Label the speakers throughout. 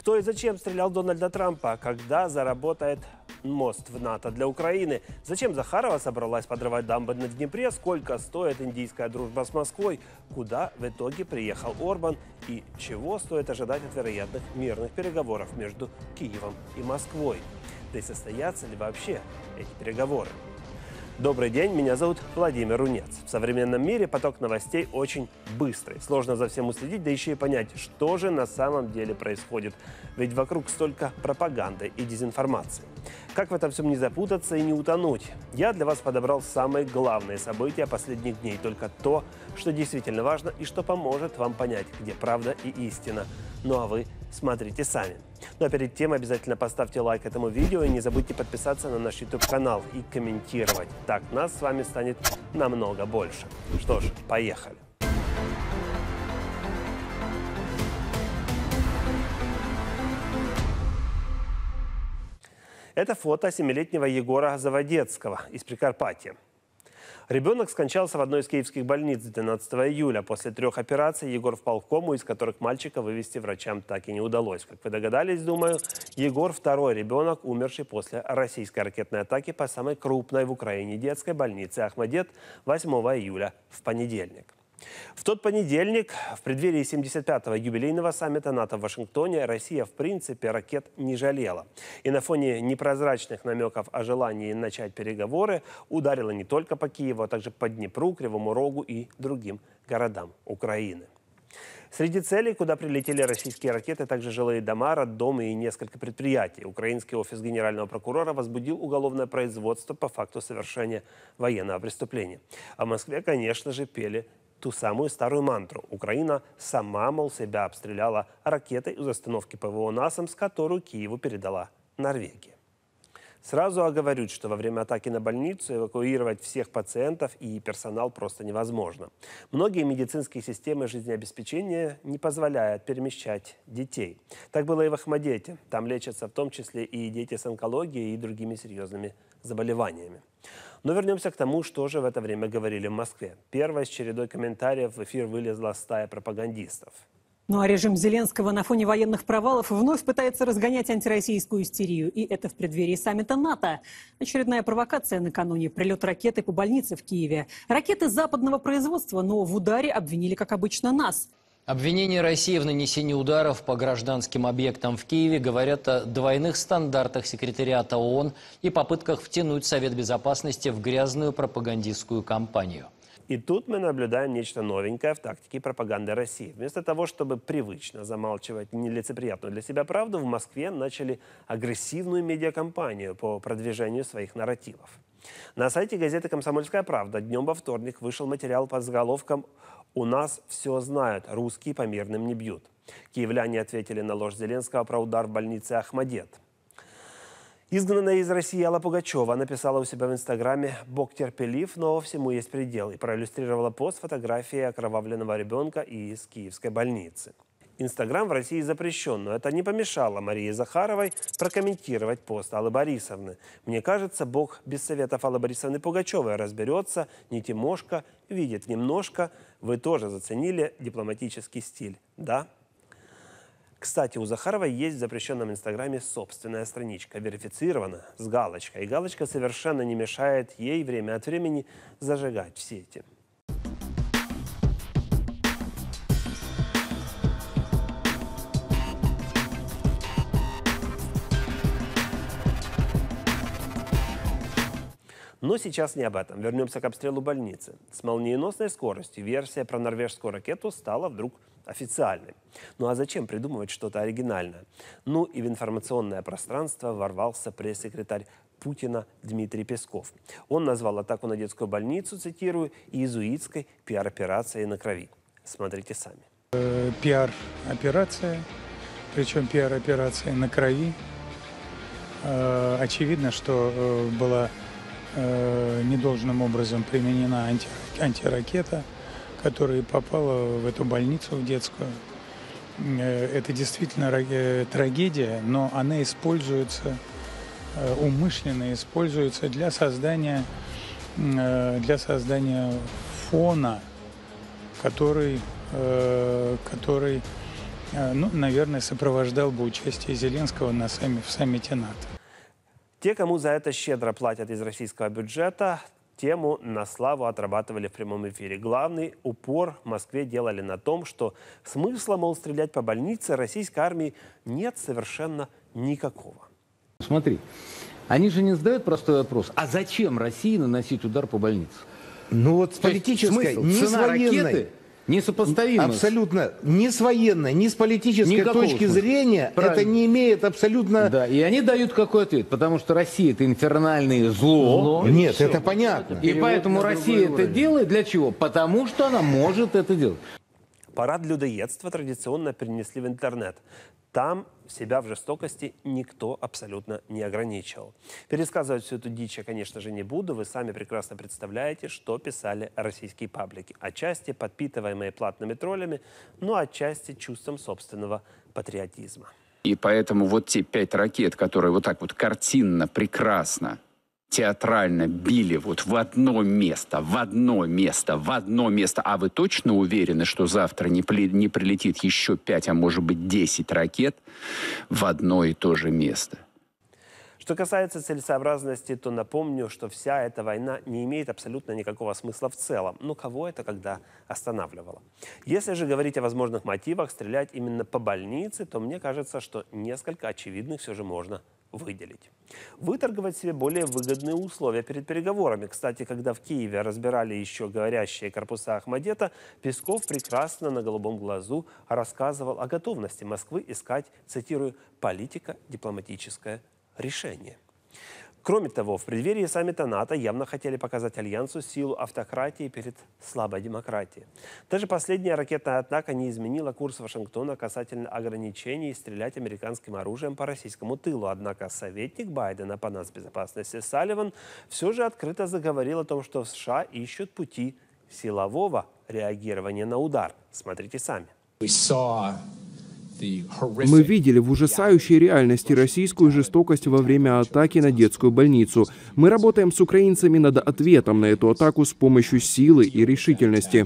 Speaker 1: Кто и зачем стрелял Дональда Трампа? Когда заработает мост в НАТО для Украины? Зачем Захарова собралась подрывать дамбы на Днепре? Сколько стоит индийская дружба с Москвой? Куда в итоге приехал Орбан? И чего стоит ожидать от вероятных мирных переговоров между Киевом и Москвой? Да и состоятся ли вообще эти переговоры? Добрый день, меня зовут Владимир Рунец. В современном мире поток новостей очень быстрый. Сложно за всем уследить, да еще и понять, что же на самом деле происходит. Ведь вокруг столько пропаганды и дезинформации. Как в этом всем не запутаться и не утонуть? Я для вас подобрал самые главные события последних дней. Только то, что действительно важно и что поможет вам понять, где правда и истина. Ну а вы смотрите сами. Ну а перед тем обязательно поставьте лайк этому видео и не забудьте подписаться на наш YouTube-канал и комментировать. Так нас с вами станет намного больше. Что ж, поехали. Это фото 7-летнего Егора Заводецкого из Прикарпатья. Ребенок скончался в одной из киевских больниц 12 июля. После 3 операций Егор впал в кому, из которых мальчика вывести врачам так и не удалось. Как вы догадались, думаю, Егор – второй ребенок, умерший после российской ракетной атаки по самой крупной в Украине детской больнице Ахмадет 8 июля в понедельник. В тот понедельник, в преддверии 75-го юбилейного саммита НАТО в Вашингтоне, Россия, в принципе, ракет не жалела. И на фоне непрозрачных намеков о желании начать переговоры ударила не только по Киеву, а также по Днепру, Кривому Рогу и другим городам Украины. Среди целей, куда прилетели российские ракеты, также жилые дома, роддомы и несколько предприятий. Украинский офис генерального прокурора возбудил уголовное производство по факту совершения военного преступления. А в Москве, конечно же, пели ту самую старую мантру. Украина сама, мол, себя обстреляла ракетой из установки ПВО «Насамс», которую Киеву передала Норвегия. Сразу оговорюсь, что во время атаки на больницу эвакуировать всех пациентов и персонал просто невозможно. Многие медицинские системы жизнеобеспечения не позволяют перемещать детей. Так было и в Ахмадете. Там лечатся в том числе и дети с онкологией и другими серьезными заболеваниями. Но вернемся к тому, что же в это время говорили в Москве. Первой с чередой комментариев в эфир вылезла стая пропагандистов.
Speaker 2: Ну а режим Зеленского на фоне военных провалов вновь пытается разгонять антироссийскую истерию. И это в преддверии саммита НАТО. Очередная провокация накануне. Прилет ракеты по больнице в Киеве. Ракеты западного производства, но в ударе обвинили, как обычно, нас.
Speaker 3: Обвинения России в нанесении ударов по гражданским объектам в Киеве говорят о двойных стандартах секретариата ООН и попытках втянуть Совет Безопасности в грязную пропагандистскую кампанию.
Speaker 1: И тут мы наблюдаем нечто новенькое в тактике пропаганды России. Вместо того, чтобы привычно замалчивать нелицеприятную для себя правду, в Москве начали агрессивную медиакампанию по продвижению своих нарративов. На сайте газеты «Комсомольская правда» днем во вторник вышел материал под заголовком «У нас все знают, русские по мирным не бьют». Киевляне ответили на ложь Зеленского про удар в больнице Ахмадет. Изгнанная из России Алла Пугачева написала у себя в Инстаграме «Бог терпелив, но всему есть предел» и проиллюстрировала пост фотографии окровавленного ребенка из киевской больницы. Инстаграм в России запрещен, но это не помешало Марии Захаровой прокомментировать пост Аллы Борисовны. Мне кажется, Бог без советов Аллы Борисовны Пугачевой разберется, не Тимошка, видит немножко. Вы тоже заценили дипломатический стиль, да? Кстати, у Захаровой есть в запрещенном Инстаграме собственная страничка, верифицирована, с галочкой. И галочка совершенно не мешает ей время от времени зажигать в сети. Но сейчас не об этом. Вернемся к обстрелу больницы. С молниеносной скоростью версия про норвежскую ракету стала вдруг официальной. Ну а зачем придумывать что-то оригинальное? Ну и в информационное пространство ворвался пресс-секретарь Путина Дмитрий Песков. Он назвал атаку на детскую больницу, цитирую, «иезуитской пиар-операцией на крови». Смотрите сами.
Speaker 4: Пиар-операция, причем пиар-операция на крови. Очевидно, что была недолжным образом применена антиракета, которая попала в эту больницу, в детскую. Это действительно трагедия, но она используется, умышленно используется для создания фона, который ну, наверное, сопровождал бы участие Зеленского в саммите НАТО.
Speaker 1: Те, кому за это щедро платят из российского бюджета, тему на славу отрабатывали в прямом эфире. Главный упор в Москве делали на том, что смысла, мол, стрелять по больнице российской армии нет совершенно никакого.
Speaker 5: Смотри, они же не задают простой вопрос, а зачем России наносить удар по больнице?
Speaker 6: Ну вот с политической, не с военной.
Speaker 5: Несопоставимо.
Speaker 6: Абсолютно. Ни с военной, ни с политической
Speaker 5: Никакого
Speaker 6: точки
Speaker 5: смысла.
Speaker 6: зрения
Speaker 5: Правильно.
Speaker 6: это не имеет абсолютно...
Speaker 5: Да, и они дают какой ответ? Потому что Россия – это инфернальное зло.
Speaker 6: Нет, это понятно.
Speaker 5: И поэтому Россия это делает для чего? Потому что она может это делать.
Speaker 1: Парад людоедства традиционно перенесли в интернет. Там себя в жестокости никто абсолютно не ограничивал. Пересказывать всю эту дичь я, конечно же, не буду. Вы сами прекрасно представляете, что писали российские паблики. Отчасти подпитываемые платными троллями, но отчасти чувством собственного патриотизма.
Speaker 7: И поэтому вот те 5 ракет, которые вот так вот картинно, прекрасно, театрально били вот в одно место, а вы точно уверены, что завтра не прилетит еще 5, а может быть 10 ракет в одно и то же место?
Speaker 1: Что касается целесообразности, то напомню, что вся эта война не имеет абсолютно никакого смысла в целом. Но кого это когда останавливало? Если же говорить о возможных мотивах стрелять именно по больнице, то мне кажется, что несколько очевидных все же можно выделить. Выторговать себе более выгодные условия перед переговорами. Кстати, когда в Киеве разбирали еще говорящие корпуса Ахмадета, Песков прекрасно на голубом глазу рассказывал о готовности Москвы искать, цитирую, «политико-дипломатическое решение». Кроме того, в преддверии саммита НАТО явно хотели показать альянсу силу автократии перед слабой демократией. Даже последняя ракетная атака не изменила курс Вашингтона касательно ограничений стрелять американским оружием по российскому тылу. Однако советник Байдена по нацбезопасности Салливан все же открыто заговорил о том, что в США ищут пути силового реагирования на удар. Смотрите сами.
Speaker 8: Мы видели в ужасающей реальности российскую жестокость во время атаки на детскую больницу. Мы работаем с украинцами над ответом на эту атаку с помощью силы и решительности.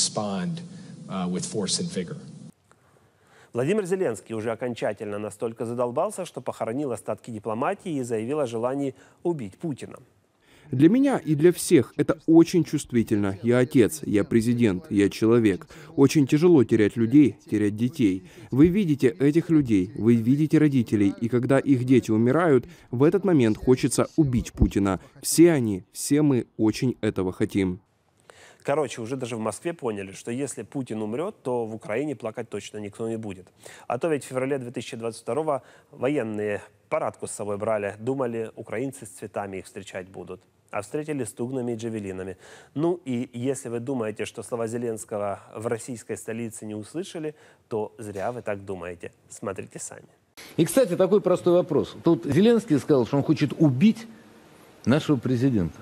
Speaker 1: Владимир Зеленский уже окончательно настолько задолбался, что похоронил остатки дипломатии и заявил о желании убить Путина.
Speaker 8: Для меня и для всех это очень чувствительно. Я отец, я президент, я человек. Очень тяжело терять людей, терять детей. Вы видите этих людей, вы видите родителей, и когда их дети умирают, в этот момент хочется убить Путина. Все они, все мы очень этого хотим.
Speaker 1: Короче, уже даже в Москве поняли, что если Путин умрет, то в Украине плакать точно никто не будет. А то ведь в феврале 2022-го военные парадку с собой брали, думали, украинцы с цветами их встречать будут. А встретили с тугнами и джавелинами. Ну и если вы думаете, что слова Зеленского в российской столице не услышали, то зря вы так думаете. Смотрите сами.
Speaker 5: И, кстати, такой простой вопрос. Тут Зеленский сказал, что он хочет убить нашего президента.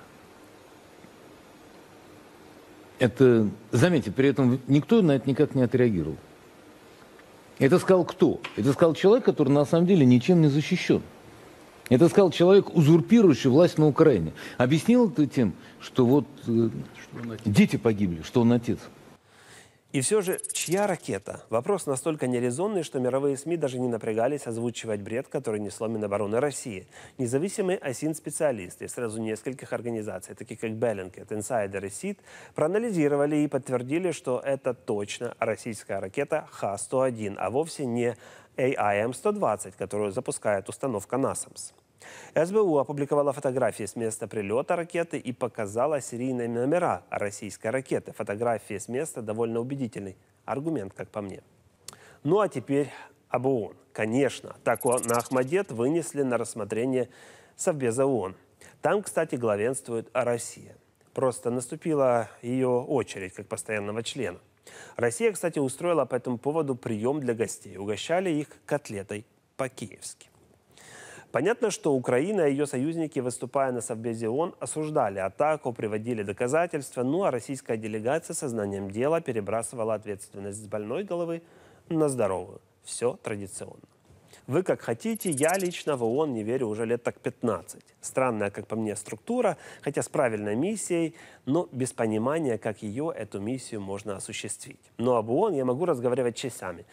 Speaker 5: Это, заметьте, при этом никто на это никак не отреагировал. Это сказал кто? Это сказал человек, который на самом деле ничем не защищен. Это сказал человек, узурпирующий власть на Украине. Объяснил это тем, что вот дети погибли, что он отец.
Speaker 1: И все же, чья ракета? Вопрос настолько нерезонный, что мировые СМИ даже не напрягались озвучивать бред, который несло Минобороны России. Независимые ОСИН-специалисты сразу нескольких организаций, таких как Bellingcat, Insider и СИД, проанализировали и подтвердили, что это точно российская ракета Х-101, а вовсе не AIM-120, которую запускает установка NASAMS. СБУ опубликовала фотографии с места прилета ракеты и показала серийные номера российской ракеты. Фотографии с места довольно убедительный аргумент, как по мне. Ну а теперь об ООН. Конечно, атаку на Ахмадет вынесли на рассмотрение Совбеза ООН. Там, кстати, главенствует Россия. Просто наступила ее очередь как постоянного члена. Россия, кстати, устроила по этому поводу прием для гостей. Угощали их котлетой по-киевски. Понятно, что Украина и ее союзники, выступая на Совбезе ООН, осуждали атаку, приводили доказательства, ну а российская делегация сознанием дела перебрасывала ответственность с больной головы на здоровую. Все традиционно. Вы как хотите, я лично в ООН не верю уже лет так 15. Странная, как по мне, структура, хотя с правильной миссией, но без понимания, как эту миссию можно осуществить. Но об ООН я могу разговаривать часами.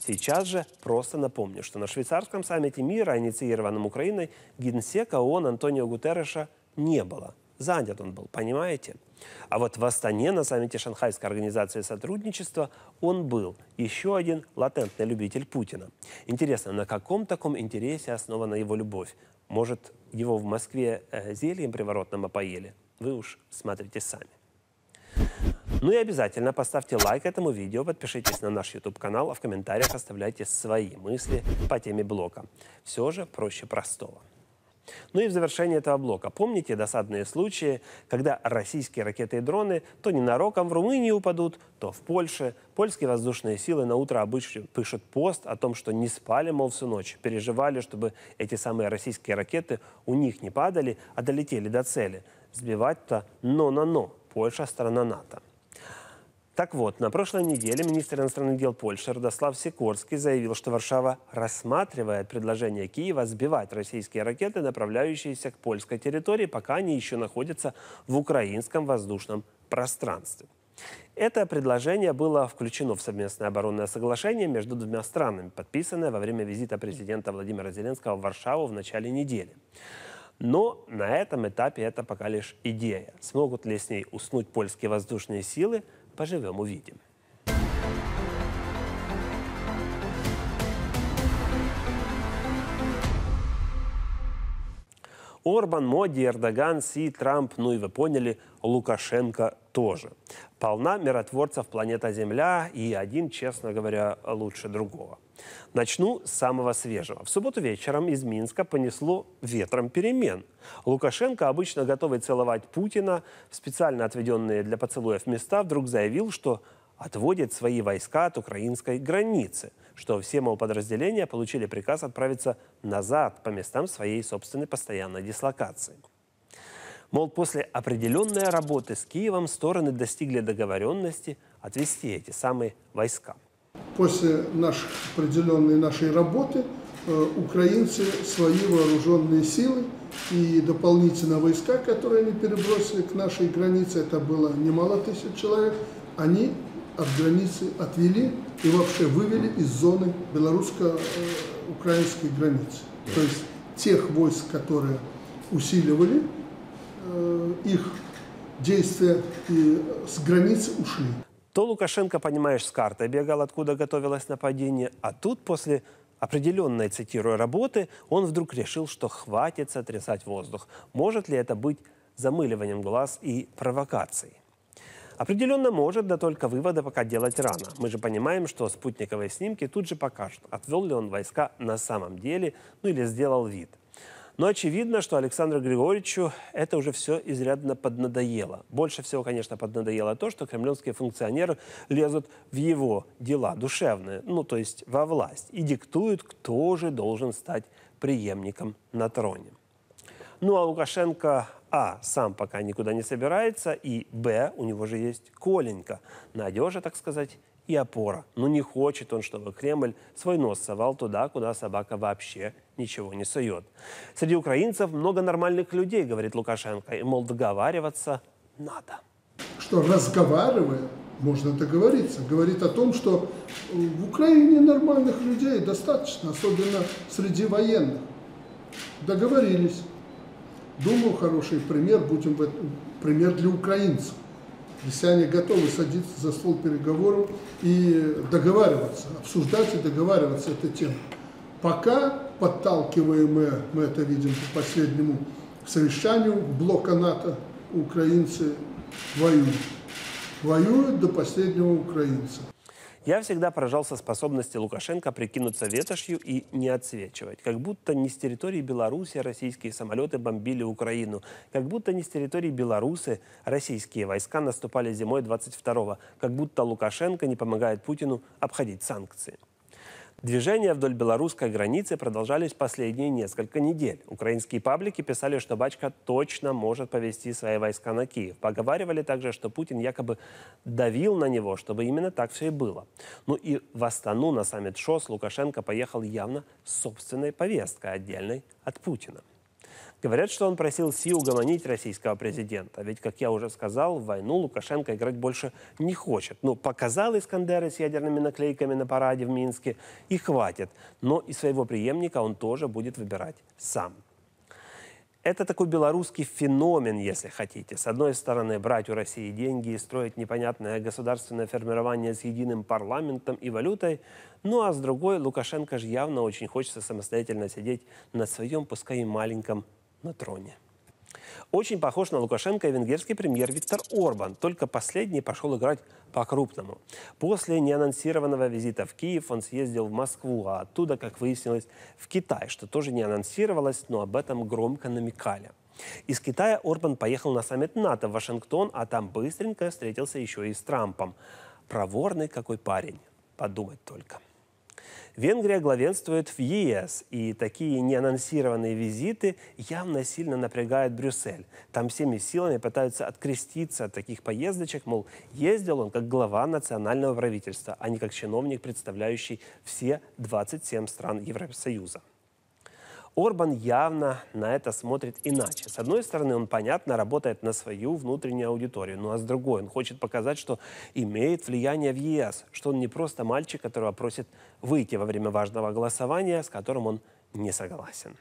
Speaker 1: Сейчас же просто напомню, что на швейцарском саммите мира, инициированном Украиной, генсека ООН Антонио Гутерреша не было. Занят он был, понимаете? А вот в Астане на саммите Шанхайской организации сотрудничества он был. Еще один латентный любитель Путина. Интересно, на каком таком интересе основана его любовь? Может, его в Москве зельем приворотным опоели? Вы уж смотрите сами. Ну и обязательно поставьте лайк этому видео, подпишитесь на наш YouTube-канал, а в комментариях оставляйте свои мысли по теме блока. Все же проще простого. Ну и в завершении этого блока. Помните досадные случаи, когда российские ракеты и дроны то ненароком в Румынии упадут, то в Польше. Польские воздушные силы на утро обычно пишут пост о том, что не спали, мол, всю ночь. Переживали, чтобы эти самые российские ракеты у них не падали, а долетели до цели. Сбивать-то но. Польша – страна НАТО. Так вот, на прошлой неделе министр иностранных дел Польши Радослав Сикорский заявил, что Варшава рассматривает предложение Киева сбивать российские ракеты, направляющиеся к польской территории, пока они еще находятся в украинском воздушном пространстве. Это предложение было включено в совместное оборонное соглашение между двумя странами, подписанное во время визита президента Владимира Зеленского в Варшаву в начале недели. Но на этом этапе это пока лишь идея. Смогут ли с ней уснуть польские воздушные силы? Поживем, увидим. Орбан, Моди, Эрдоган, Си, Трамп, ну и вы поняли, Лукашенко тоже. Полна миротворцев планета Земля, и один, честно говоря, лучше другого. Начну с самого свежего. В субботу вечером из Минска понесло ветром перемен. Лукашенко, обычно готовый целовать Путина в специально отведенные для поцелуев места, вдруг заявил, что отводит свои войска от украинской границы, что все, мол, подразделения получили приказ отправиться назад по местам своей собственной постоянной дислокации. Мол, после определенной работы с Киевом стороны достигли договоренности отвести эти самые войска.
Speaker 9: После определенной нашей работы украинцы свои вооруженные силы и дополнительно войска, которые они перебросили к нашей границе, это было немало тысяч человек, они от границы отвели и вообще вывели из зоны белорусско-украинской границы. То есть тех войск, которые усиливали их действия, и с границы ушли.
Speaker 1: То Лукашенко, понимаешь, с картой бегал, откуда готовилось нападение, а тут после определенной, цитирую, работы он вдруг решил, что хватит сотрясать воздух. Может ли это быть замыливанием глаз и провокацией? Определенно может, да только выводы пока делать рано. Мы же понимаем, что спутниковые снимки тут же покажут, отвел ли он войска на самом деле, ну или сделал вид. Но очевидно, что Александру Григорьевичу это уже все изрядно поднадоело. Больше всего, конечно, поднадоело то, что кремлевские функционеры лезут в его дела душевные, ну то есть во власть, и диктуют, кто же должен стать преемником на троне. Ну а Лукашенко, сам пока никуда не собирается, и у него же есть Коленька, надежа, так сказать, и опора. Но не хочет он, чтобы Кремль свой нос совал туда, куда собака вообще ничего не сует. Среди украинцев много нормальных людей, говорит Лукашенко, и, мол, договариваться надо.
Speaker 9: Что разговаривая, можно договориться. Говорит о том, что в Украине нормальных людей достаточно, особенно среди военных. Договорились. Думаю, хороший пример, пример для украинцев. Если они готовы садиться за стол переговоров и договариваться, обсуждать и договариваться этой темой. Пока подталкиваемые, мы это видим по последнему совещанию блока НАТО, украинцы воюют. Воюют до последнего украинца.
Speaker 1: Я всегда поражался способности Лукашенко прикинуться ветошью и не отсвечивать. Как будто не с территории Беларуси российские самолеты бомбили Украину. Как будто не с территории Беларуси российские войска наступали зимой 22-го. Как будто Лукашенко не помогает Путину обходить санкции. Движения вдоль белорусской границы продолжались последние несколько недель. Украинские паблики писали, что Бачка точно может повести свои войска на Киев. Поговаривали также, что Путин якобы давил на него, чтобы именно так все и было. Ну и в Астану на саммит ШОС Лукашенко поехал явно с собственной повесткой, отдельной от Путина. Говорят, что он просил Си угомонить российского президента. Ведь, как я уже сказал, в войну Лукашенко играть больше не хочет. Ну, показал Искандеры с ядерными наклейками на параде в Минске, и хватит. Но и своего преемника он тоже будет выбирать сам. Это такой белорусский феномен, если хотите. С одной стороны, брать у России деньги и строить непонятное государственное формирование с единым парламентом и валютой. Ну а с другой, Лукашенко же явно очень хочется самостоятельно сидеть на своем, пускай и маленьком, на троне. Очень похож на Лукашенко и венгерский премьер Виктор Орбан, только последний пошел играть по-крупному. После неанонсированного визита в Киев он съездил в Москву, а оттуда, как выяснилось, в Китай, что тоже не анонсировалось, но об этом громко намекали. Из Китая Орбан поехал на саммит НАТО в Вашингтон, а там быстренько встретился еще и с Трампом. Проворный какой парень, подумать только. Венгрия главенствует в ЕС, и такие неанонсированные визиты явно сильно напрягают Брюссель. Там всеми силами пытаются откреститься от таких поездочек, мол, ездил он как глава национального правительства, а не как чиновник, представляющий все 27 стран Евросоюза. Орбан явно на это смотрит иначе. С одной стороны, он, понятно, работает на свою внутреннюю аудиторию, ну а с другой, он хочет показать, что имеет влияние в ЕС, что он не просто мальчик, которого просит выйти во время важного голосования, с которым он не согласен.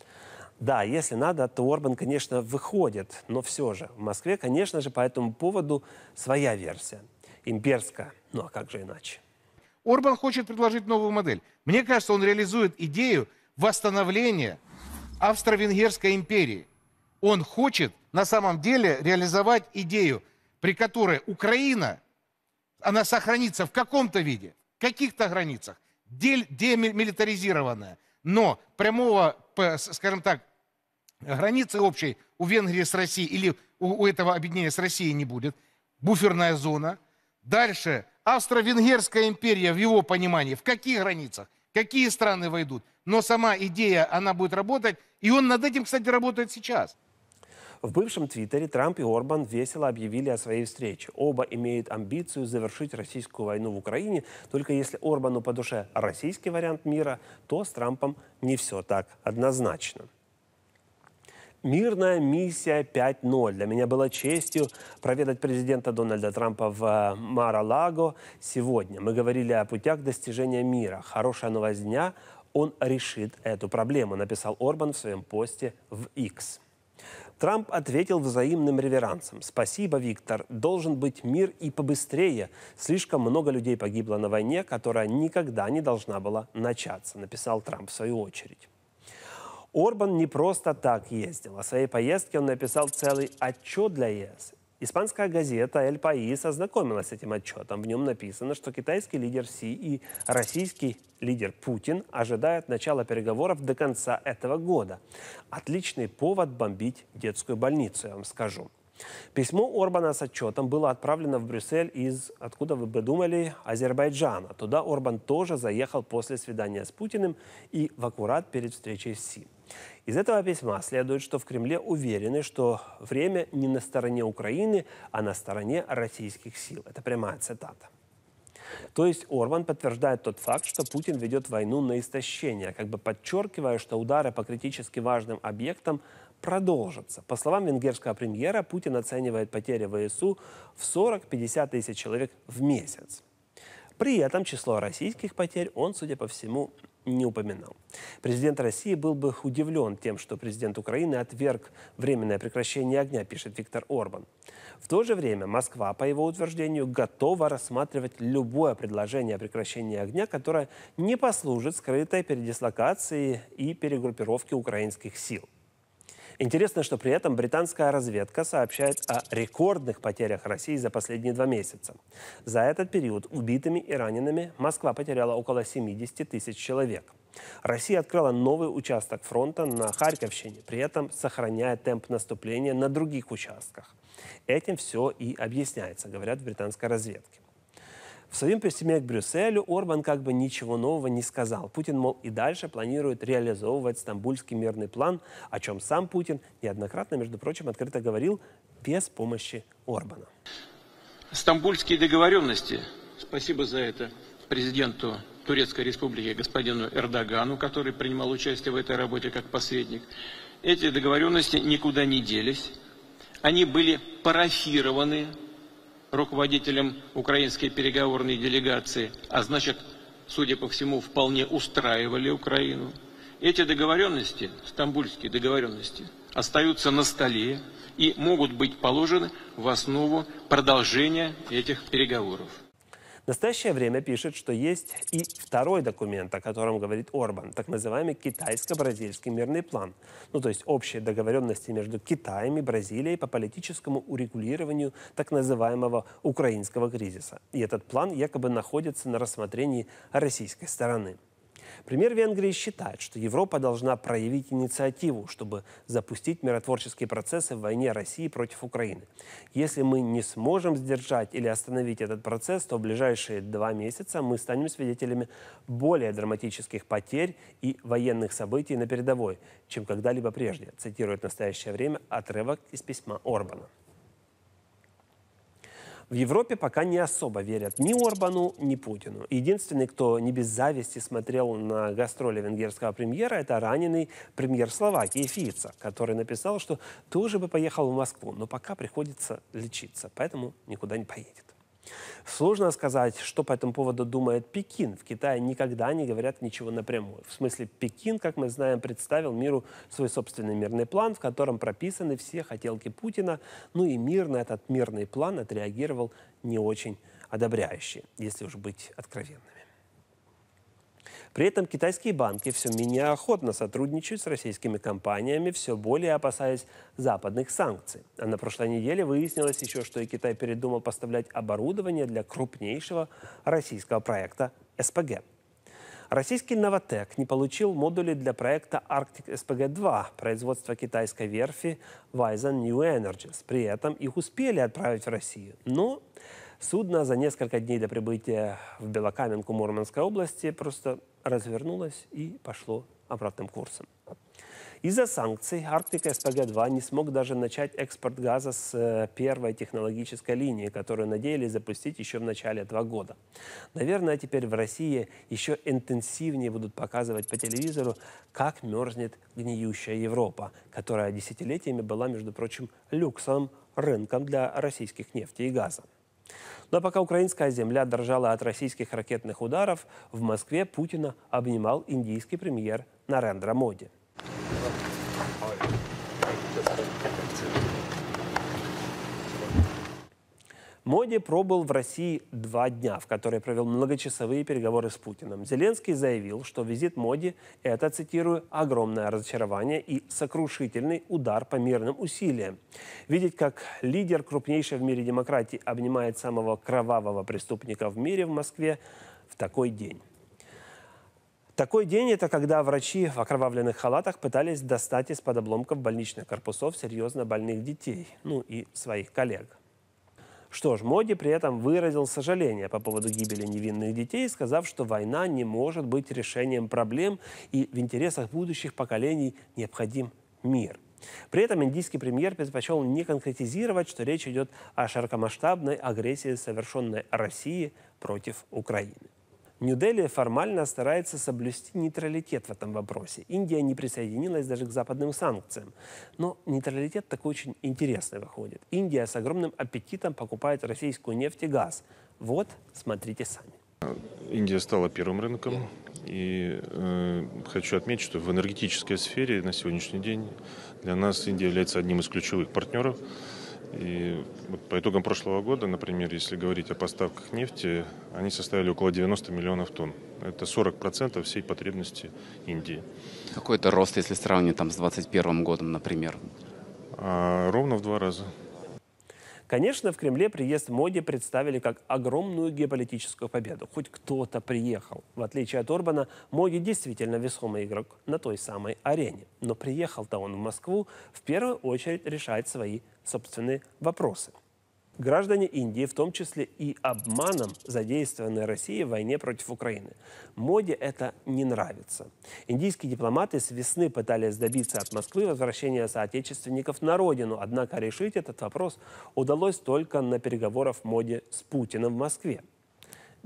Speaker 1: Да, если надо, то Орбан, конечно, выходит, но все же в Москве, конечно же, по этому поводу своя версия. Имперская, ну а как же иначе?
Speaker 6: Орбан хочет предложить новую модель. Мне кажется, он реализует идею восстановления Австро-Венгерской империи. Он хочет на самом деле реализовать идею, при которой Украина, она сохранится в каком-то виде, в каких-то границах, демилитаризированная, но прямого, скажем так, границы общей у Венгрии с Россией или у этого объединения с Россией не будет, буферная зона. Дальше Австро-Венгерская империя в его понимании, в каких границах, какие страны войдут. Но сама идея, она будет работать, и он над этим, кстати, работает сейчас.
Speaker 1: В бывшем Твиттере Трамп и Орбан весело объявили о своей встрече. Оба имеют амбицию завершить российскую войну в Украине. Только если Орбану по душе российский вариант мира, то с Трампом не все так однозначно. Мирная миссия 5.0. Для меня было честью проведать президента Дональда Трампа в Мар-а-Лаго сегодня. Мы говорили о путях достижения мира. Хорошая новость дня – он решит эту проблему, написал Орбан в своем посте в X. Трамп ответил взаимным реверансом. «Спасибо, Виктор. Должен быть мир и побыстрее. Слишком много людей погибло на войне, которая никогда не должна была начаться», написал Трамп в свою очередь. Орбан не просто так ездил. О своей поездке он написал целый отчет для ЕС. Испанская газета «Эль Паис» ознакомилась с этим отчетом. В нем написано, что китайский лидер Си и российский лидер Путин ожидают начала переговоров до конца этого года. Отличный повод бомбить детскую больницу, я вам скажу. Письмо Орбана с отчетом было отправлено в Брюссель из, откуда вы бы думали, Азербайджана. Туда Орбан тоже заехал после свидания с Путиным и в аккурат перед встречей с Си. Из этого письма следует, что в Кремле уверены, что время не на стороне Украины, а на стороне российских сил. Это прямая цитата. То есть Орбан подтверждает тот факт, что Путин ведет войну на истощение, как бы подчеркивая, что удары по критически важным объектам продолжатся. По словам венгерского премьера, Путин оценивает потери ВСУ в 40-50 тысяч человек в месяц. При этом число российских потерь он, судя по всему, не упоминал. Президент России был бы удивлен тем, что президент Украины отверг временное прекращение огня, пишет Виктор Орбан. В то же время Москва, по его утверждению, готова рассматривать любое предложение о прекращении огня, которое не послужит скрытой передислокации и перегруппировке украинских сил. Интересно, что при этом британская разведка сообщает о рекордных потерях России за последние 2 месяца. За этот период убитыми и ранеными Москва потеряла около 70 тысяч человек. Россия открыла новый участок фронта на Харьковщине, при этом сохраняя темп наступления на других участках. Этим все и объясняется, говорят в британской разведке. В своем письме к Брюсселю Орбан как бы ничего нового не сказал. Путин, мол, и дальше планирует реализовывать стамбульский мирный план, о чем сам Путин неоднократно, между прочим, открыто говорил без помощи Орбана.
Speaker 10: Стамбульские договоренности, спасибо за это президенту Турецкой Республики господину Эрдогану, который принимал участие в этой работе как посредник. Эти договоренности никуда не делись. Они были парафированы руководителем украинской переговорной делегации, а значит, судя по всему, вполне устраивали Украину. Эти договоренности, стамбульские договоренности, остаются на столе и могут быть положены в основу продолжения этих переговоров.
Speaker 1: В настоящее время пишет, что есть и второй документ, о котором говорит Орбан, так называемый китайско-бразильский мирный план. Ну, то есть общие договоренности между Китаем и Бразилией по политическому урегулированию так называемого украинского кризиса. И этот план якобы находится на рассмотрении российской стороны. Премьер Венгрии считает, что Европа должна проявить инициативу, чтобы запустить миротворческие процессы в войне России против Украины. Если мы не сможем сдержать или остановить этот процесс, то в ближайшие 2 месяца мы станем свидетелями более драматических потерь и военных событий на передовой, чем когда-либо прежде, цитирует в настоящее время отрывок из письма Орбана. В Европе пока не особо верят ни Орбану, ни Путину. Единственный, кто не без зависти смотрел на гастроли венгерского премьера, это раненый премьер Словакии Фица, который написал, что тоже бы поехал в Москву, но пока приходится лечиться, поэтому никуда не поедет. Сложно сказать, что по этому поводу думает Пекин. В Китае никогда не говорят ничего напрямую. В смысле, Пекин, как мы знаем, представил миру свой собственный мирный план, в котором прописаны все хотелки Путина. Ну и мир на этот мирный план отреагировал не очень одобряюще, если уж быть откровенными. При этом китайские банки все менее охотно сотрудничают с российскими компаниями, все более опасаясь западных санкций. А на прошлой неделе выяснилось еще, что и Китай передумал поставлять оборудование для крупнейшего российского проекта СПГ. Российский «Новатэк» не получил модули для проекта «Арктик СПГ-2» производства китайской верфи Wison New Energies. При этом их успели отправить в Россию. Но судно за несколько дней до прибытия в Белокаменку Мурманской области просто развернулось и пошло обратным курсом. Из-за санкций Арктика СПГ-2 не смог даже начать экспорт газа с первой технологической линии, которую надеялись запустить еще в начале этого года. Наверное, теперь в России еще интенсивнее будут показывать по телевизору, как мерзнет гниющая Европа, которая десятилетиями была, между прочим, люксовым рынком для российских нефти и газа. Но пока украинская земля дрожала от российских ракетных ударов, в Москве Путина обнимал индийский премьер Нарендра Моди. Моди пробыл в России 2 дня, в которые провел многочасовые переговоры с Путиным. Зеленский заявил, что визит Моди – это, цитирую, «огромное разочарование и сокрушительный удар по мирным усилиям». Видеть, как лидер крупнейшей в мире демократии обнимает самого кровавого преступника в мире в Москве в такой день. Такой день – это когда врачи в окровавленных халатах пытались достать из-под обломков больничных корпусов серьезно больных детей, ну и своих коллег. Что ж, Моди при этом выразил сожаление по поводу гибели невинных детей, сказав, что война не может быть решением проблем и в интересах будущих поколений необходим мир. При этом индийский премьер предпочел не конкретизировать, что речь идет о широкомасштабной агрессии, совершенной Россией против Украины. Нью-Дели формально старается соблюсти нейтралитет в этом вопросе. Индия не присоединилась даже к западным санкциям. Но нейтралитет такой очень интересный выходит. Индия с огромным аппетитом покупает российскую нефть и газ. Вот, смотрите сами.
Speaker 11: Индия стала первым рынком. И хочу отметить, что в энергетической сфере на сегодняшний день для нас Индия является одним из ключевых партнеров. И вот по итогам прошлого года, например, если говорить о поставках нефти, они составили около 90 миллионов тонн. Это 40% всей потребности Индии.
Speaker 12: Какой это рост, если сравнивать там, с 2021 годом, например?
Speaker 11: Ровно в 2 раза.
Speaker 1: Конечно, в Кремле приезд Моди представили как огромную геополитическую победу. Хоть кто-то приехал. В отличие от Орбана, Моди действительно весомый игрок на той самой арене. Но приехал-то он в Москву в первую очередь решать свои собственные вопросы. Граждане Индии, в том числе и обманом, задействованные Россией в войне против Украины. Моди это не нравится. Индийские дипломаты с весны пытались добиться от Москвы возвращения соотечественников на родину, однако решить этот вопрос удалось только на переговорах Моди с Путиным в Москве.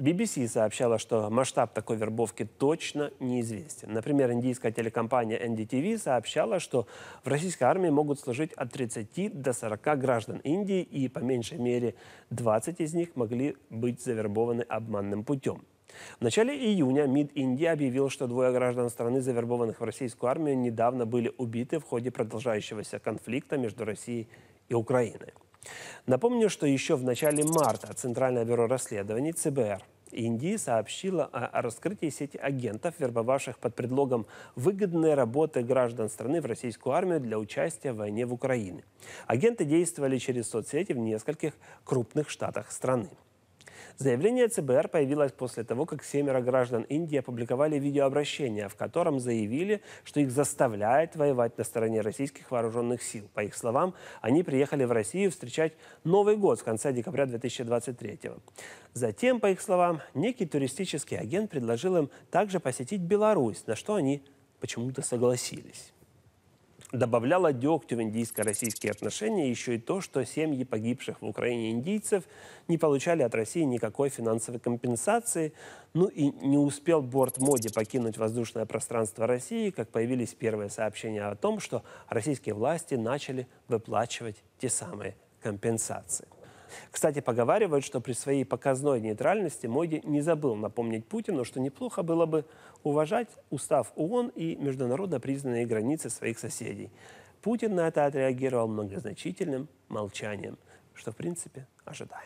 Speaker 1: BBC сообщала, что масштаб такой вербовки точно неизвестен. Например, индийская телекомпания NDTV сообщала, что в российской армии могут служить от 30 до 40 граждан Индии, и по меньшей мере 20 из них могли быть завербованы обманным путем. В начале июня МИД Индии объявил, что 2 граждан страны, завербованных в российскую армию, недавно были убиты в ходе продолжающегося конфликта между Россией и Украиной. Напомню, что еще в начале марта Центральное бюро расследований ЦБР Индии сообщило о раскрытии сети агентов, вербовавших под предлогом выгодной работы граждан страны в российскую армию для участия в войне в Украине. Агенты действовали через соцсети в нескольких крупных штатах страны. Заявление ЦБР появилось после того, как 7 граждан Индии опубликовали видеообращение, в котором заявили, что их заставляют воевать на стороне российских вооруженных сил. По их словам, они приехали в Россию встречать Новый год с конца декабря 2023 года. Затем, по их словам, некий туристический агент предложил им также посетить Беларусь, на что они почему-то согласились. Добавляло дегтю в индийско-российские отношения еще и то, что семьи погибших в Украине индийцев не получали от России никакой финансовой компенсации. Ну и не успел борт Моди покинуть воздушное пространство России, как появились первые сообщения о том, что российские власти начали выплачивать те самые компенсации. Кстати, поговаривают, что при своей показной нейтральности Моди не забыл напомнить Путину, что неплохо было бы уважать устав ООН и международно признанные границы своих соседей. Путин на это отреагировал многозначительным молчанием, что в принципе ожидаемо.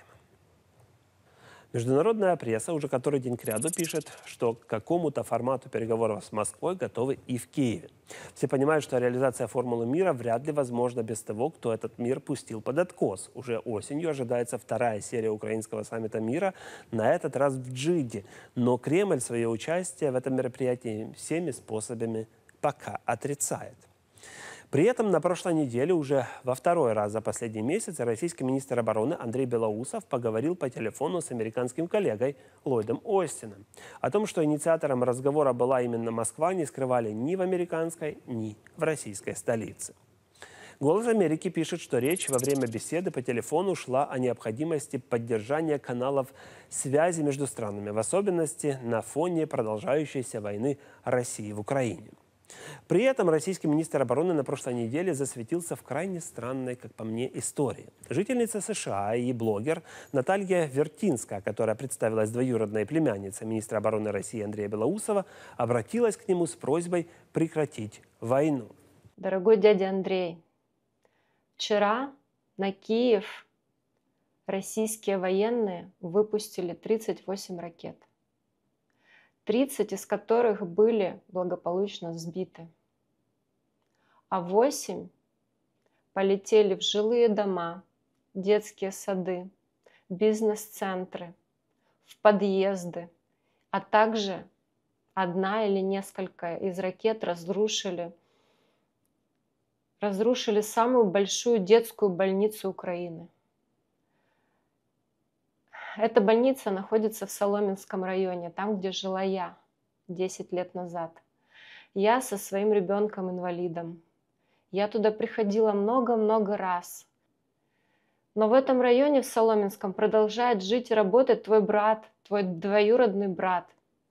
Speaker 1: Международная пресса уже который день кряду пишет, что к какому-то формату переговоров с Москвой готовы и в Киеве. Все понимают, что реализация формулы мира вряд ли возможна без того, кто этот мир пустил под откос. Уже осенью ожидается 2-я серия украинского саммита мира, на этот раз в Джиде. Но Кремль свое участие в этом мероприятии всеми способами пока отрицает. При этом на прошлой неделе уже во 2-й раз за последний месяц российский министр обороны Андрей Белоусов поговорил по телефону с американским коллегой Ллойдом Остином. О том, что инициатором разговора была именно Москва, не скрывали ни в американской, ни в российской столице. «Голос Америки» пишет, что речь во время беседы по телефону шла о необходимости поддержания каналов связи между странами, в особенности на фоне продолжающейся войны России в Украине. При этом российский министр обороны на прошлой неделе засветился в крайне странной, как по мне, истории. Жительница США и блогер Наталья Вертинская, которая представилась двоюродной племянницей министра обороны России Андрея Белоусова, обратилась к нему с просьбой прекратить войну.
Speaker 13: Дорогой дядя Андрей, вчера на Киев российские военные выпустили 38 ракет. 30 из которых были благополучно сбиты, а 8 полетели в жилые дома, детские сады, бизнес-центры, в подъезды, а также 1 или несколько из ракет разрушили самую большую детскую больницу Украины. Эта больница находится в Соломенском районе, там, где жила я 10 лет назад. Я со своим ребенком-инвалидом. Я туда приходила много-много раз. Но в этом районе, в Соломенском, продолжает жить и работать твой брат, твой двоюродный брат.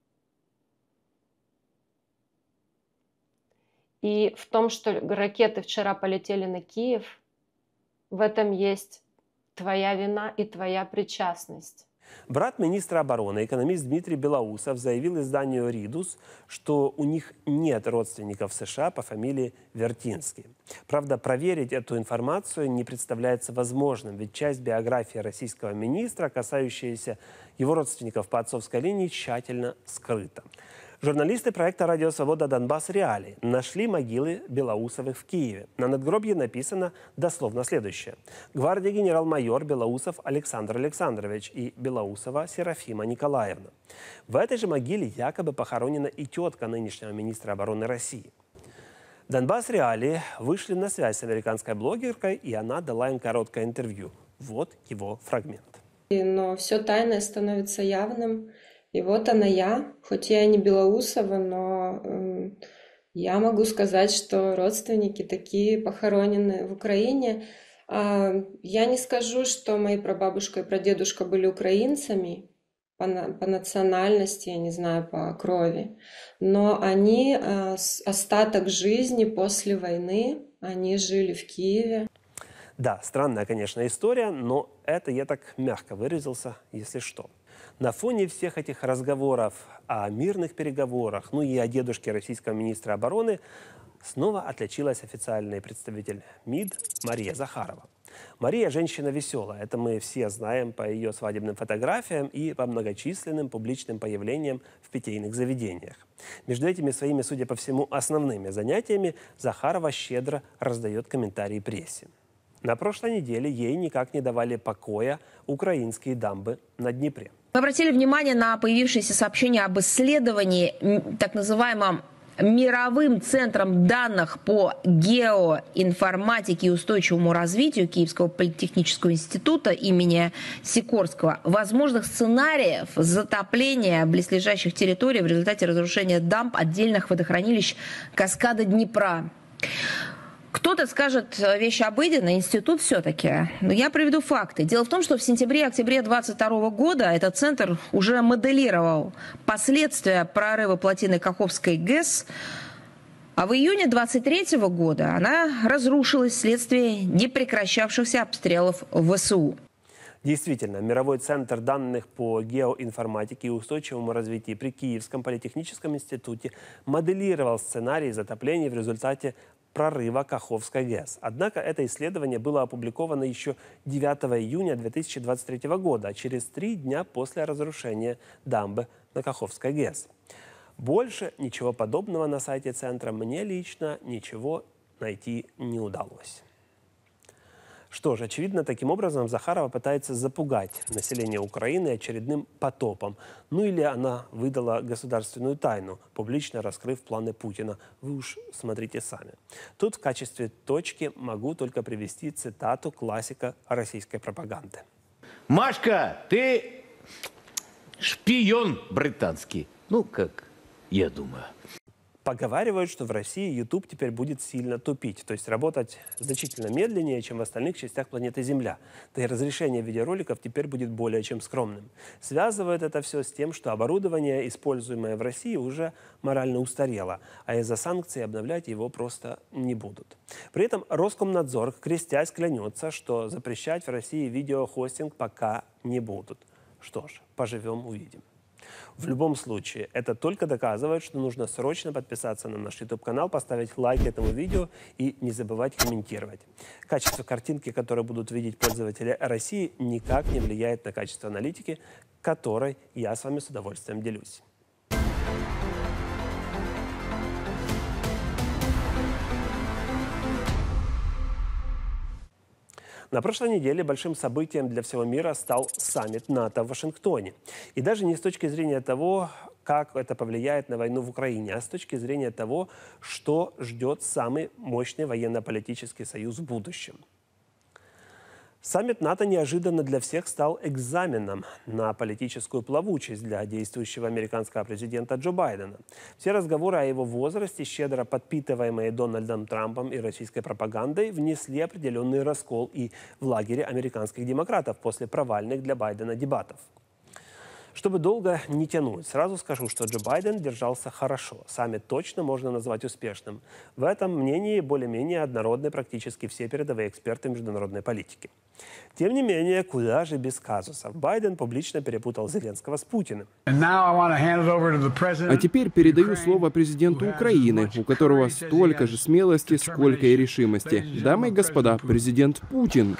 Speaker 13: И в том, что ракеты вчера полетели на Киев, в этом есть твоя вина и твоя причастность.
Speaker 1: Брат министра обороны, экономист Дмитрий Белоусов, заявил изданию «Ридус», что у них нет родственников в США по фамилии Вертинский. Правда, проверить эту информацию не представляется возможным, ведь часть биографии российского министра, касающаяся его родственников по отцовской линии, тщательно скрыта. Журналисты проекта «Радио Свобода Донбасс Реалии» нашли могилы Белоусовых в Киеве. На надгробье написано дословно следующее. Гвардия генерал-майор Белоусов Александр Александрович и Белоусова Серафима Николаевна. В этой же могиле якобы похоронена и тетка нынешнего министра обороны России. Донбасс Реалии вышли на связь с американской блогеркой, и она дала им короткое интервью. Вот его фрагмент.
Speaker 14: Но все тайное становится явным. И вот она я, хоть я и не Белоусова, но я могу сказать, что родственники такие похоронены в Украине. Я не скажу, что мои прабабушка и прадедушка были украинцами. по национальности, я не знаю, по крови. Но они остаток жизни после войны, они жили в Киеве.
Speaker 1: Да, странная, конечно, история, но это я так мягко выразился, если что. На фоне всех этих разговоров о мирных переговорах, ну и о дедушке российского министра обороны, снова отличилась официальный представитель МИД Мария Захарова. Мария – женщина веселая, это мы все знаем по ее свадебным фотографиям и по многочисленным публичным появлениям в питейных заведениях. Между этими своими, судя по всему, основными занятиями Захарова щедро раздает комментарии прессе. На прошлой неделе ей никак не давали покоя украинские дамбы на Днепре.
Speaker 15: Мы обратили внимание на появившиеся сообщения об исследовании так называемым мировым центром данных по геоинформатике и устойчивому развитию Киевского политехнического института имени Сикорского возможных сценариев затопления близлежащих территорий в результате разрушения дамб отдельных водохранилищ каскада Днепра. Кто-то скажет вещи обыденные, институт все-таки. Но я приведу факты. Дело в том, что в сентябре-октябре 2022 года этот центр уже моделировал последствия прорыва плотины Каховской ГЭС, а в июне 2023 года она разрушилась вследствие непрекращавшихся обстрелов ВСУ.
Speaker 1: Действительно, мировой центр данных по геоинформатике и устойчивому развитию при Киевском политехническом институте моделировал сценарий затопления в результате прорыва Каховской ГЭС. Однако это исследование было опубликовано еще 9 июня 2023 года, через 3 дня после разрушения дамбы на Каховской ГЭС. Больше ничего подобного на сайте центра мне лично ничего найти не удалось. Что ж, очевидно, таким образом Захарова пытается запугать население Украины очередным потопом. Ну или она выдала государственную тайну, публично раскрыв планы Путина. Вы уж смотрите сами. Тут в качестве точки могу только привести цитату классика российской пропаганды.
Speaker 5: Машка, ты шпион британский. Ну, как я думаю.
Speaker 1: Поговаривают, что в России YouTube теперь будет сильно тупить, то есть работать значительно медленнее, чем в остальных частях планеты Земля. Да и разрешение видеороликов теперь будет более чем скромным. Связывают это все с тем, что оборудование, используемое в России, уже морально устарело, а из-за санкций обновлять его просто не будут. При этом Роскомнадзор, крестясь, клянется, что запрещать в России видеохостинг пока не будут. Что ж, поживем, увидим. В любом случае, это только доказывает, что нужно срочно подписаться на наш YouTube-канал, поставить лайк этому видео и не забывать комментировать. Качество картинки, которую будут видеть пользователи России, никак не влияет на качество аналитики, которой я с вами с удовольствием делюсь. На прошлой неделе большим событием для всего мира стал саммит НАТО в Вашингтоне. И даже не с точки зрения того, как это повлияет на войну в Украине, а с точки зрения того, что ждет самый мощный военно-политический союз в будущем. Саммит НАТО неожиданно для всех стал экзаменом на политическую плавучесть для действующего американского президента Джо Байдена. Все разговоры о его возрасте, щедро подпитываемые Дональдом Трампом и российской пропагандой, внесли определенный раскол и в лагере американских демократов после провальных для Байдена дебатов. Чтобы долго не тянуть, сразу скажу, что Джо Байден держался хорошо. Саммит точно можно назвать успешным. В этом мнении более-менее однородны практически все передовые эксперты международной политики. Тем не менее, куда же без казусов. Байден публично перепутал Зеленского с Путиным.
Speaker 8: А теперь передаю слово президенту Украины, у которого столько же смелости, сколько и решимости. Дамы и господа, президент Путин.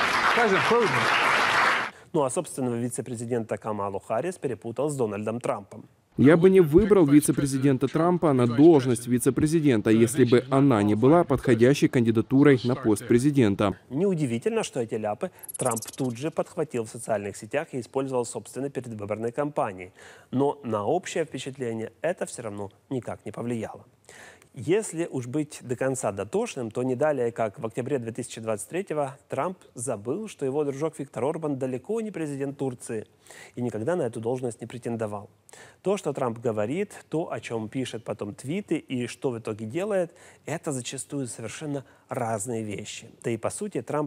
Speaker 1: Ну а собственного вице-президента Камалу Харрис перепутал с Дональдом Трампом.
Speaker 8: Я бы не выбрал вице-президента Трампа на должность вице-президента, если бы она не была подходящей кандидатурой на пост президента.
Speaker 1: Неудивительно, что эти ляпы Трамп тут же подхватил в социальных сетях и использовал собственно перед выборной кампанией. Но на общее впечатление это все равно никак не повлияло. Если уж быть до конца дотошным, то не далее, как в октябре 2023-го, Трамп забыл, что его дружок Виктор Орбан далеко не президент Турции и никогда на эту должность не претендовал. То, что Трамп говорит, то, о чем пишет потом твиты и что в итоге делает, это зачастую совершенно разные вещи. Да и по сути Трамп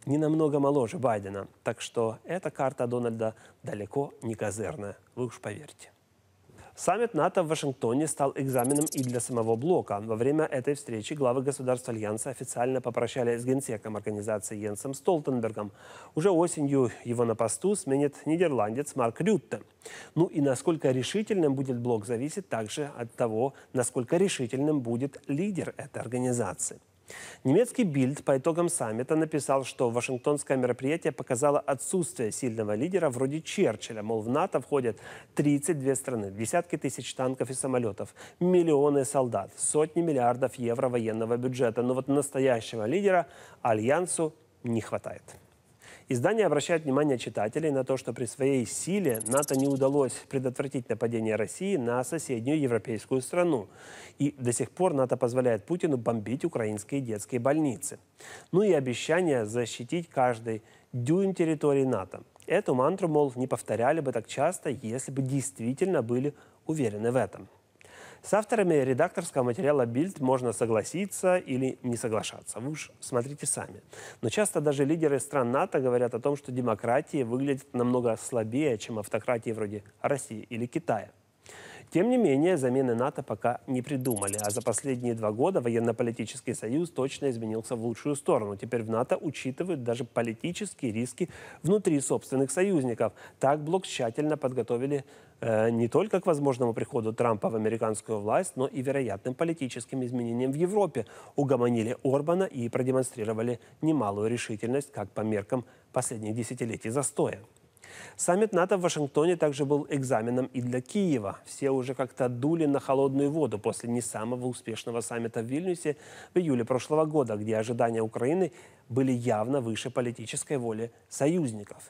Speaker 1: не намного моложе Байдена. Так что эта карта Дональда далеко не козырная, вы уж поверьте. Саммит НАТО в Вашингтоне стал экзаменом и для самого блока. Во время этой встречи главы государств Альянса официально попрощались с генсеком организации Йенсом Столтенбергом. Уже осенью его на посту сменит нидерландец Марк Рютте. Ну и насколько решительным будет блок, зависит также от того, насколько решительным будет лидер этой организации. Немецкий Бильд по итогам саммита написал, что вашингтонское мероприятие показало отсутствие сильного лидера вроде Черчилля. Мол, в НАТО входят 32 страны, десятки тысяч танков и самолетов, миллионы солдат, сотни миллиардов евро военного бюджета. Но вот настоящего лидера Альянсу не хватает. Издание обращает внимание читателей на то, что при своей силе НАТО не удалось предотвратить нападение России на соседнюю европейскую страну. И до сих пор НАТО позволяет Путину бомбить украинские детские больницы. Ну и обещание защитить каждый дюйм территории НАТО. Эту мантру, мол, не повторяли бы так часто, если бы действительно были уверены в этом. С авторами редакторского материала «Бильд» можно согласиться или не соглашаться. Вы уж смотрите сами. Но часто даже лидеры стран НАТО говорят о том, что демократии выглядят намного слабее, чем автократии вроде России или Китая. Тем не менее, замены НАТО пока не придумали. А за последние 2 года военно-политический союз точно изменился в лучшую сторону. Теперь в НАТО учитывают даже политические риски внутри собственных союзников. Так блок тщательно подготовили не только к возможному приходу Трампа в американскую власть, но и вероятным политическим изменениям в Европе. Угомонили Орбана и продемонстрировали немалую решительность, как по меркам последних десятилетий застоя. Саммит НАТО в Вашингтоне также был экзаменом и для Киева. Все уже как-то дули на холодную воду после не самого успешного саммита в Вильнюсе в июле прошлого года, где ожидания Украины были явно выше политической воли союзников.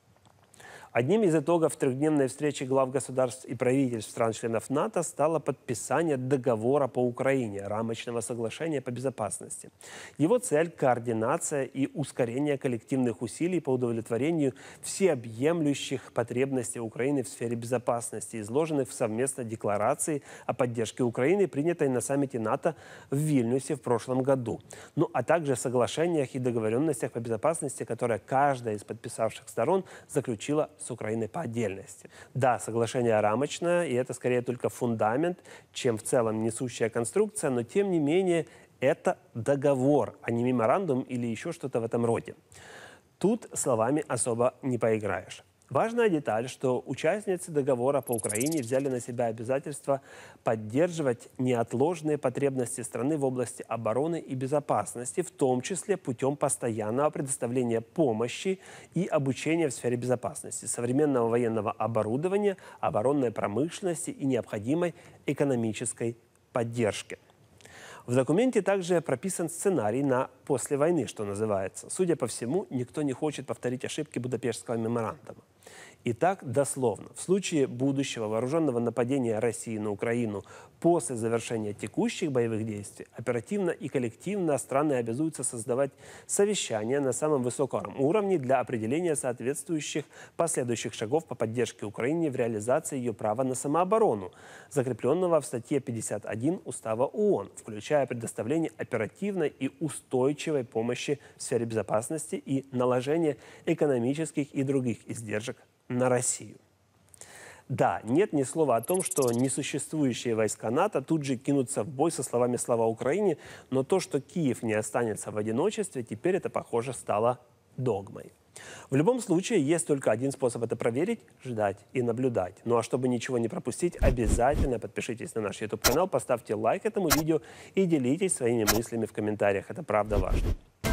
Speaker 1: Одним из итогов трехдневной встречи глав государств и правительств стран-членов НАТО стало подписание договора по Украине, рамочного соглашения по безопасности. Его цель – координация и ускорение коллективных усилий по удовлетворению всеобъемлющих потребностей Украины в сфере безопасности, изложенных в совместной декларации о поддержке Украины, принятой на саммите НАТО в Вильнюсе в прошлом году. Ну а также соглашениях и договоренностях по безопасности, которые каждая из подписавших сторон заключила с Украиной по отдельности. Да, соглашение рамочное, и это скорее только фундамент, чем в целом несущая конструкция, но тем не менее это договор, а не меморандум или еще что-то в этом роде. Тут словами особо не поиграешь. Важная деталь, что участницы договора по Украине взяли на себя обязательство поддерживать неотложные потребности страны в области обороны и безопасности, в том числе путем постоянного предоставления помощи и обучения в сфере безопасности, современного военного оборудования, оборонной промышленности и необходимой экономической поддержки. В документе также прописан сценарий на после войны, что называется. Судя по всему, никто не хочет повторить ошибки Будапештского меморандума. Итак, дословно, в случае будущего вооруженного нападения России на Украину после завершения текущих боевых действий, оперативно и коллективно страны обязуются создавать совещания на самом высоком уровне для определения соответствующих последующих шагов по поддержке Украины в реализации ее права на самооборону, закрепленного в статье 51 Устава ООН, включая предоставление оперативной и устойчивой помощи в сфере безопасности и наложение экономических и других издержек на Россию. Да, нет ни слова о том, что несуществующие войска НАТО тут же кинутся в бой со словами «Слава Украине», но то, что Киев не останется в одиночестве, теперь это, похоже, стало догмой. В любом случае, есть только один способ это проверить – ждать и наблюдать. Ну а чтобы ничего не пропустить, обязательно подпишитесь на наш YouTube-канал, поставьте лайк этому видео и делитесь своими мыслями в комментариях. Это правда важно.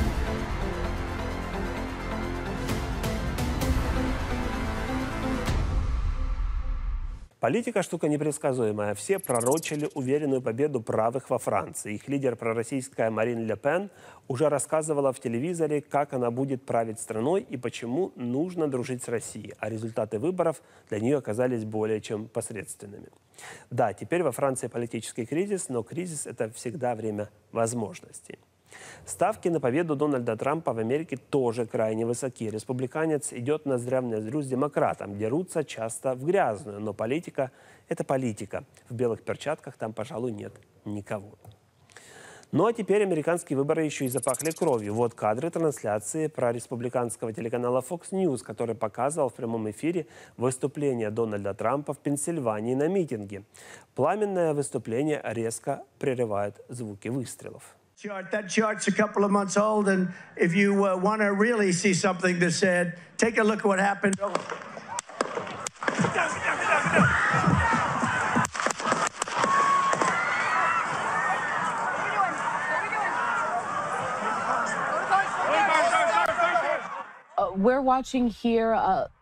Speaker 1: Политика – штука непредсказуемая. Все пророчили уверенную победу правых во Франции. Их лидер пророссийская Марин Ле Пен уже рассказывала в телевизоре, как она будет править страной и почему нужно дружить с Россией. А результаты выборов для нее оказались более чем посредственными. Да, теперь во Франции политический кризис, но кризис – это всегда время возможностей. Ставки на победу Дональда Трампа в Америке тоже крайне высоки. Республиканец идет ноздря в ноздрю с демократом. Дерутся часто в грязную, но политика – это политика. В белых перчатках там, пожалуй, нет никого. Ну а теперь американские выборы еще и запахли кровью. Вот кадры трансляции прореспубликанского телеканала Fox News, который показывал в прямом эфире выступление Дональда Трампа в Пенсильвании на митинге. Пламенное выступление резко прерывает звуки выстрелов.
Speaker 16: That chart's a couple of months old, and if you want to really see something that's sad, take a look at what happened.
Speaker 17: We're watching here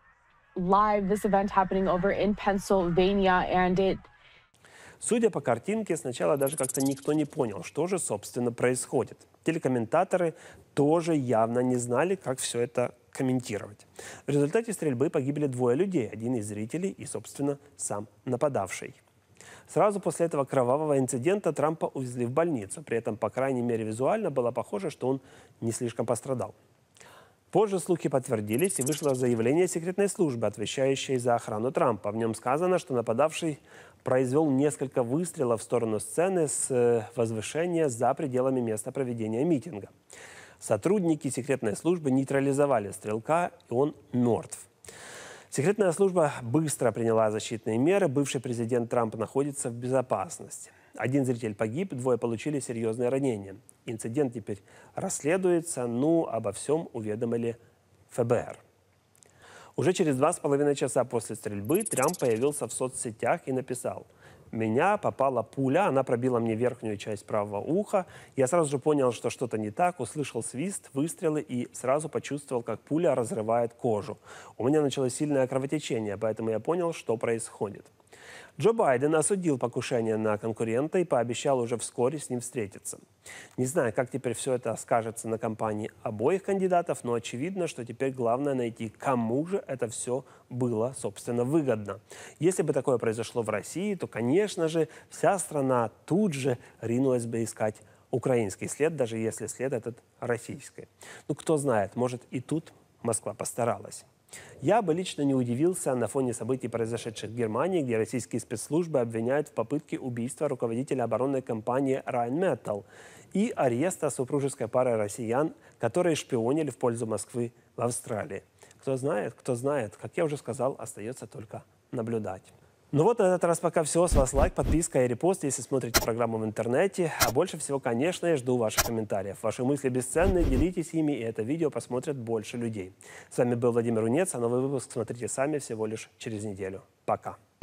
Speaker 17: live this event happening over in Pennsylvania, and it.
Speaker 1: Судя по картинке, сначала даже как-то никто не понял, что же, собственно, происходит. Телекомментаторы тоже явно не знали, как все это комментировать. В результате стрельбы погибли 2 людей, один из зрителей и, собственно, сам нападавший. Сразу после этого кровавого инцидента Трампа увезли в больницу. При этом, по крайней мере, визуально было похоже, что он не слишком пострадал. Позже слухи подтвердились, и вышло заявление секретной службы, отвечающей за охрану Трампа. В нем сказано, что нападавший произвел несколько выстрелов в сторону сцены с возвышения за пределами места проведения митинга. Сотрудники секретной службы нейтрализовали стрелка, и он мертв. Секретная служба быстро приняла защитные меры. Бывший президент Трамп находится в безопасности. Один зритель погиб, 2 получили серьезные ранения. Инцидент теперь расследуется, обо всем уведомили ФБР. Уже через 2,5 часа после стрельбы Трамп появился в соцсетях и написал: «Меня попала пуля, она пробила мне верхнюю часть правого уха. Я сразу же понял, что что-то не так, услышал свист, выстрелы и сразу почувствовал, как пуля разрывает кожу. У меня началось сильное кровотечение, поэтому я понял, что происходит». Джо Байден осудил покушение на конкурента и пообещал уже вскоре с ним встретиться. Не знаю, как теперь все это скажется на кампании обоих кандидатов, но очевидно, что теперь главное найти, кому же это все было, собственно, выгодно. Если бы такое произошло в России, то, конечно же, вся страна тут же ринулась бы искать украинский след, даже если след этот российский. Кто знает, может, и тут Москва постаралась. Я бы лично не удивился на фоне событий, произошедших в Германии, где российские спецслужбы обвиняют в попытке убийства руководителя оборонной компании Rheinmetall и ареста супружеской пары россиян, которые шпионили в пользу Москвы в Австралии. Кто знает, как я уже сказал, остается только наблюдать. На этот раз пока все. С вас лайк, подписка и репост, если смотрите программу в интернете. А больше всего, конечно, я жду ваших комментариев. Ваши мысли бесценны, делитесь ими, и это видео посмотрят больше людей. С вами был Владимир Унец, а новый выпуск смотрите сами всего лишь через неделю. Пока.